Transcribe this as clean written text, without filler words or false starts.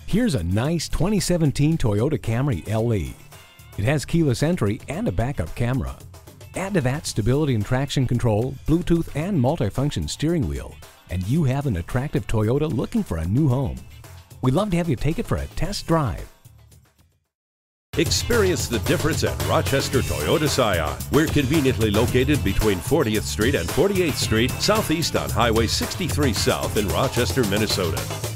Here's a nice 2017 Toyota Camry LE. It has keyless entry and a backup camera. Add to that stability and traction control, Bluetooth and multifunction steering wheel, and you have an attractive Toyota looking for a new home. We'd love to have you take it for a test drive. Experience the difference at Rochester Toyota Scion. We're conveniently located between 40th Street and 48th Street, southeast on Highway 63 South in Rochester, Minnesota.